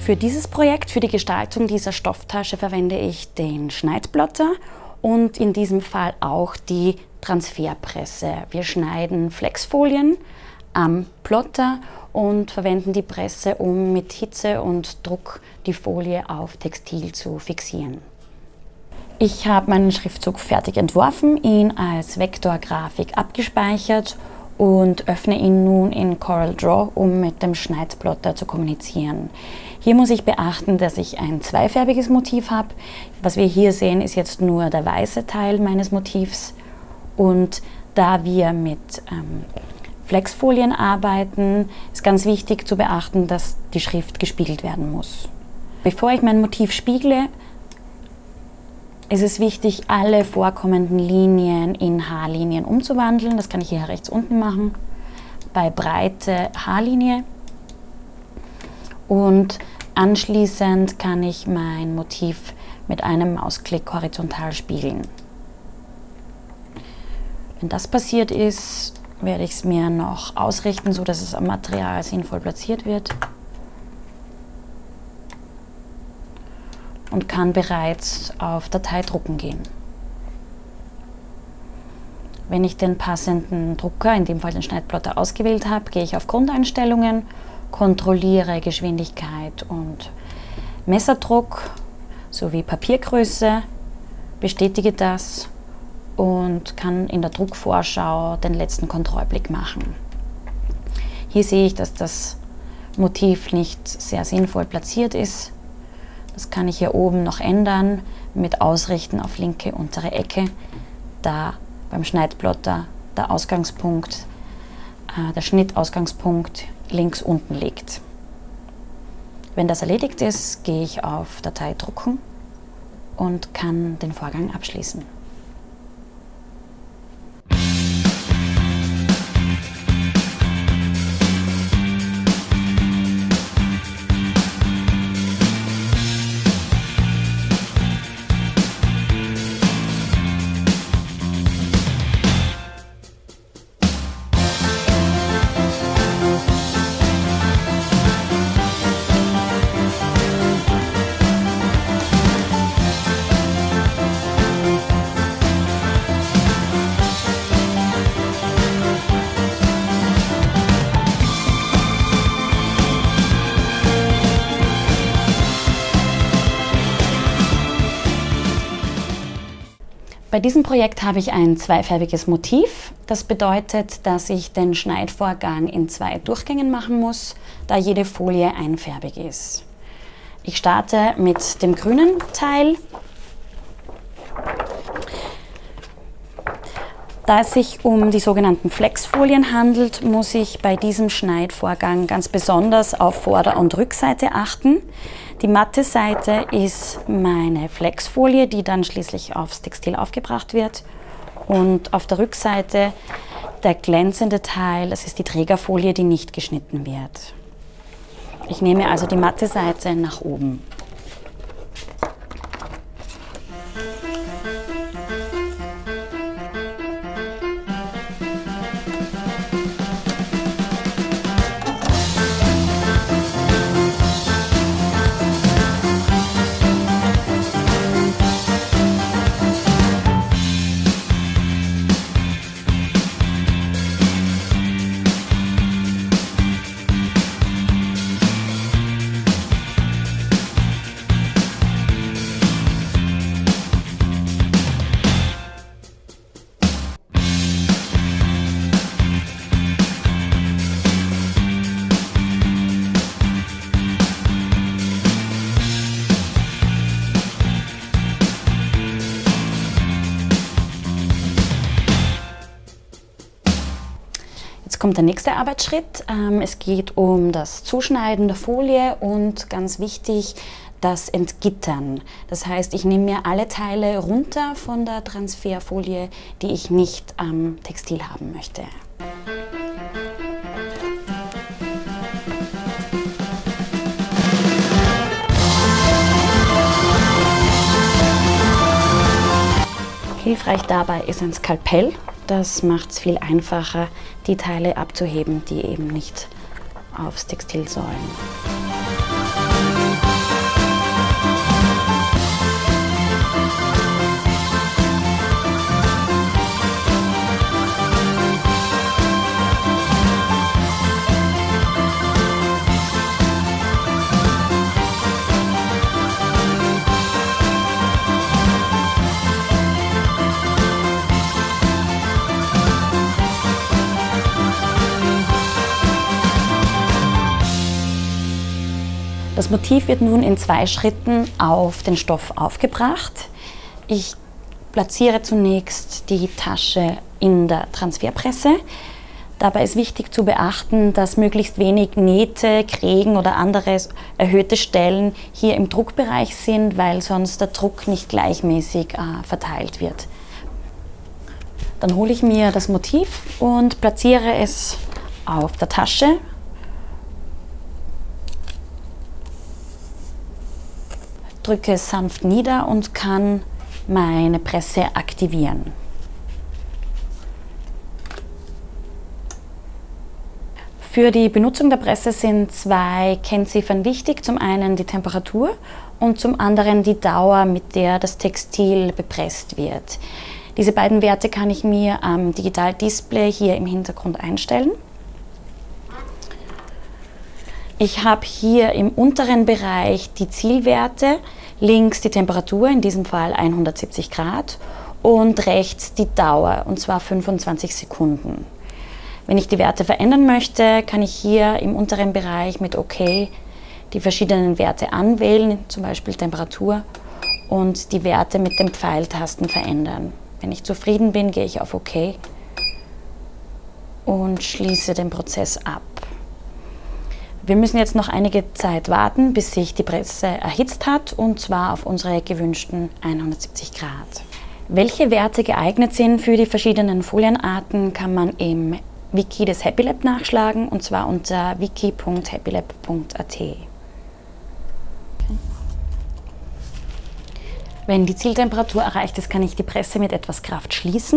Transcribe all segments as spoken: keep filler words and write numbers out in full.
Für dieses Projekt, für die Gestaltung dieser Stofftasche, verwende ich den Schneidplotter und in diesem Fall auch die Transferpresse. Wir schneiden Flexfolien am Plotter und verwenden die Presse, um mit Hitze und Druck die Folie auf Textil zu fixieren. Ich habe meinen Schriftzug fertig entworfen, ihn als Vektorgrafik abgespeichert und öffne ihn nun in CorelDRAW, um mit dem Schneidplotter zu kommunizieren. Hier muss ich beachten, dass ich ein zweifärbiges Motiv habe. Was wir hier sehen, ist jetzt nur der weiße Teil meines Motivs. Und da wir mit ähm, Flexfolien arbeiten, ist ganz wichtig zu beachten, dass die Schrift gespiegelt werden muss. Bevor ich mein Motiv spiegle, ist es wichtig, alle vorkommenden Linien in Haarlinien umzuwandeln. Das kann ich hier rechts unten machen, bei Breite Haarlinie. Und anschließend kann ich mein Motiv mit einem Mausklick horizontal spiegeln. Wenn das passiert ist, werde ich es mir noch ausrichten, so dass es am Material sinnvoll platziert wird. Und kann bereits auf Datei drucken gehen. Wenn ich den passenden Drucker, in dem Fall den Schneidplotter, ausgewählt habe, gehe ich auf Grundeinstellungen, kontrolliere Geschwindigkeit und Messerdruck sowie Papiergröße, bestätige das und kann in der Druckvorschau den letzten Kontrollblick machen. Hier sehe ich, dass das Motiv nicht sehr sinnvoll platziert ist. Das kann ich hier oben noch ändern mit Ausrichten auf linke untere Ecke, da beim Schneidplotter der Ausgangspunkt, äh, der Schnittausgangspunkt links unten liegt. Wenn das erledigt ist, gehe ich auf Datei drucken und kann den Vorgang abschließen. Bei diesem Projekt habe ich ein zweifärbiges Motiv. Das bedeutet, dass ich den Schneidvorgang in zwei Durchgängen machen muss, da jede Folie einfärbig ist. Ich starte mit dem grünen Teil. Da es sich um die sogenannten Flexfolien handelt, muss ich bei diesem Schneidvorgang ganz besonders auf Vorder- und Rückseite achten. Die matte Seite ist meine Flexfolie, die dann schließlich aufs Textil aufgebracht wird. Und auf der Rückseite der glänzende Teil, das ist die Trägerfolie, die nicht geschnitten wird. Ich nehme also die matte Seite nach oben. Jetzt kommt der nächste Arbeitsschritt. Es geht um das Zuschneiden der Folie und ganz wichtig, das Entgittern. Das heißt, ich nehme mir alle Teile runter von der Transferfolie, die ich nicht am Textil haben möchte. Hilfreich dabei ist ein Skalpell. Das macht es viel einfacher, die Teile abzuheben, die eben nicht aufs Textil sollen. Das Motiv wird nun in zwei Schritten auf den Stoff aufgebracht. Ich platziere zunächst die Tasche in der Transferpresse. Dabei ist wichtig zu beachten, dass möglichst wenig Nähte, Krägen oder andere erhöhte Stellen hier im Druckbereich sind, weil sonst der Druck nicht gleichmäßig äh, verteilt wird. Dann hole ich mir das Motiv und platziere es auf der Tasche. Drücke es sanft nieder und kann meine Presse aktivieren. Für die Benutzung der Presse sind zwei Kennziffern wichtig. Zum einen die Temperatur und zum anderen die Dauer, mit der das Textil bepresst wird. Diese beiden Werte kann ich mir am Digitaldisplay hier im Hintergrund einstellen. Ich habe hier im unteren Bereich die Zielwerte, links die Temperatur, in diesem Fall hundertsiebzig Grad, und rechts die Dauer, und zwar fünfundzwanzig Sekunden. Wenn ich die Werte verändern möchte, kann ich hier im unteren Bereich mit OK die verschiedenen Werte anwählen, zum Beispiel Temperatur, und die Werte mit den Pfeiltasten verändern. Wenn ich zufrieden bin, gehe ich auf OK und schließe den Prozess ab. Wir müssen jetzt noch einige Zeit warten, bis sich die Presse erhitzt hat, und zwar auf unsere gewünschten hundertsiebzig Grad. Welche Werte geeignet sind für die verschiedenen Folienarten, kann man im Wiki des HappyLab nachschlagen, und zwar unter wiki punkt happylab punkt a t. Wenn die Zieltemperatur erreicht ist, kann ich die Presse mit etwas Kraft schließen.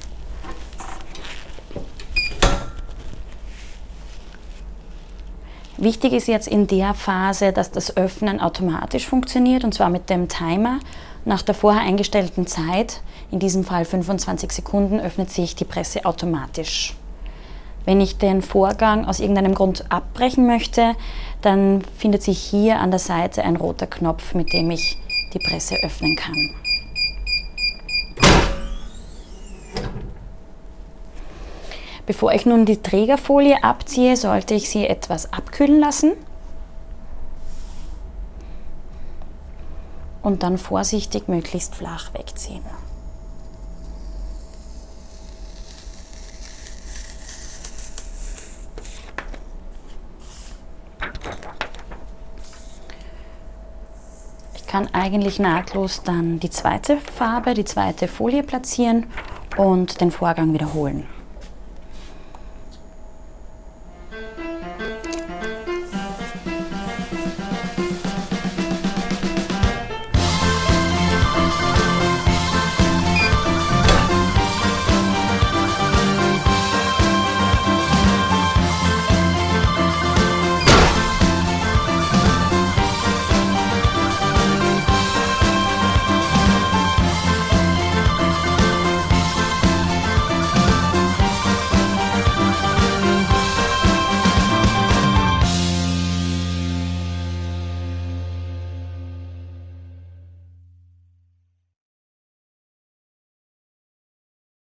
Wichtig ist jetzt in der Phase, dass das Öffnen automatisch funktioniert, und zwar mit dem Timer. Nach der vorher eingestellten Zeit, in diesem Fall fünfundzwanzig Sekunden, öffnet sich die Presse automatisch. Wenn ich den Vorgang aus irgendeinem Grund abbrechen möchte, dann findet sich hier an der Seite ein roter Knopf, mit dem ich die Presse öffnen kann. Bevor ich nun die Trägerfolie abziehe, sollte ich sie etwas abkühlen lassen und dann vorsichtig möglichst flach wegziehen. Ich kann eigentlich nahtlos dann die zweite Farbe, die zweite Folie platzieren und den Vorgang wiederholen.